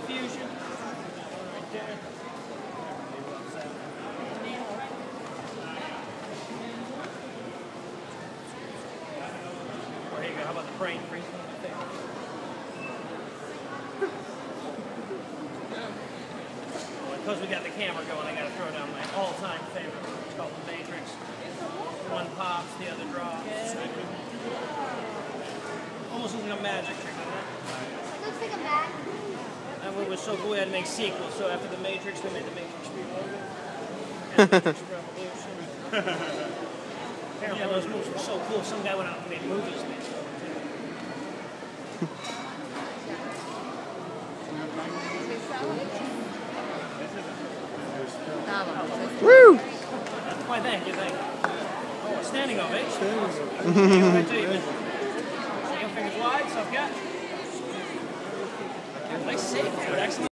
confusion. Right there. Or here you go. How about the brain freeze? Because we got the camera going, I got to throw down my all-time favorite. It's called The Matrix. One pops, the other drops. Almost looks like a magic trick, doesn't it? It looks like a bag. And what was so cool, we had to make sequels. So after The Matrix, we made The Matrix Reloaded. And The Matrix Revolution. Apparently those movies were so cool, some guy went out and made movies based on them, too. Woo! Why, thank you. Oh, standing ovation. Fingers wide, so I've got. Nice save, dude. Excellent.